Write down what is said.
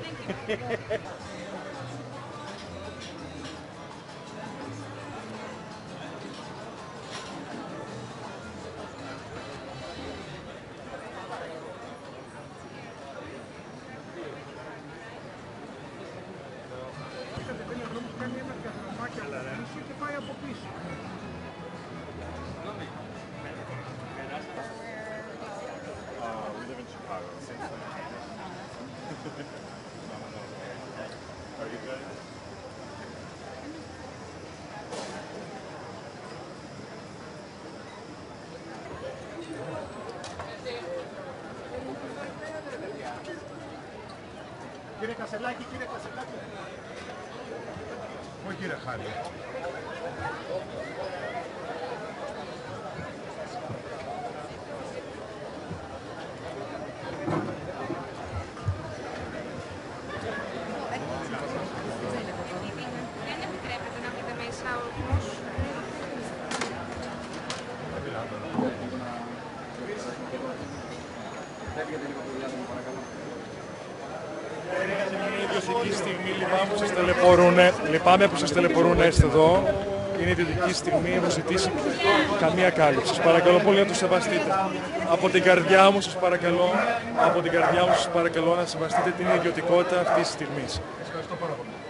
Και πάει από πίσω. We live in Chicago. Same thing. Are you good? Κύριε Κασελάκη, κύριε Κασελάκη. Όχι κύριε Χάρη. Δεν επιτρέπεται να μπείτε μέσα όμως. Είναι ιδιωτική στιγμή, λυπάμαι που σας ταλαιπωρούν να είστε εδώ. Είναι ιδιωτική στιγμή, έχω ζητήσει καμία κάλυψη. Σας παρακαλώ πολύ να το σεβαστείτε. Από την καρδιά μου σας παρακαλώ, να σεβαστείτε την ιδιωτικότητα αυτής της στιγμής. Ευχαριστώ πάρα πολύ.